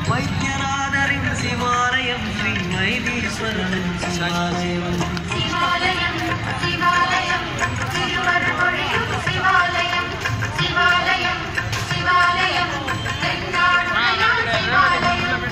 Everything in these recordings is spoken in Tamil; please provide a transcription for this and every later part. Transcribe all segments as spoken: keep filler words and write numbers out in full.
வைத்தியநாதரின் சிவாலயம் ஸ்ரீ வைத்தீஸ்வரனின் சிவாலயம் சிவாலயம் சிவாலயம் திருவருள்மொழியும் சிவாலயம் சிவாலயம் சிவாலயம் தென்னாடுடைய சிவாலயம்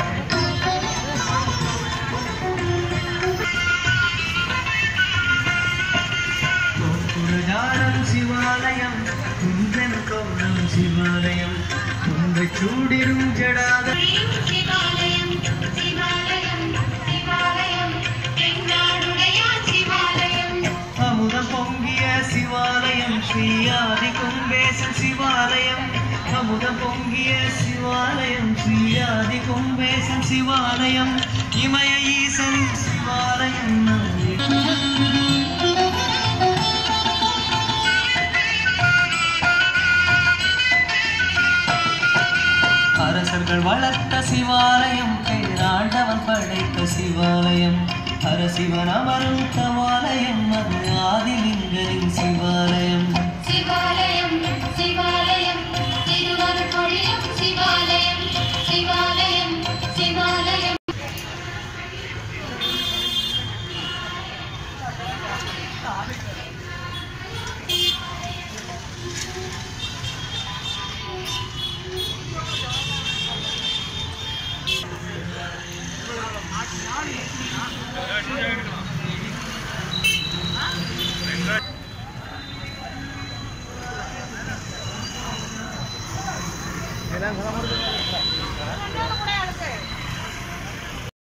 கோபுரகாரம் சிவாலயம் குந்தன் கோலம் சிவாலயம் குந்தை சூடிடும் ஜடாதரி சிவாலயம் சிவாலயம் சிவாலயம் தென்னாடுடைய சிவாலயம் அமுதம் பொங்கிய சிவாலயம் ஸ்ரீ ஆதி கும்பேசன் சிவாலயம் அமுதம் பொங்கிய சிவாலயம் ஸ்ரீ ஆதி கும்பேசன் சிவாலயம் இமய ஈசன் சிவாலயம் அரசர்கள் வளர்த்த சிவாலயம் பேராண்டவன் படைத்த சிவாலயம் ஹரசிவன் அமரும் தவாலயம் அது ஆதிலிங்கரின் சிவாலயம் சிவாலயம் சிவாலயம் திருவருள்மொழியும் சிவாலயம் சிவாலயம் சிவாலயம் Yeah.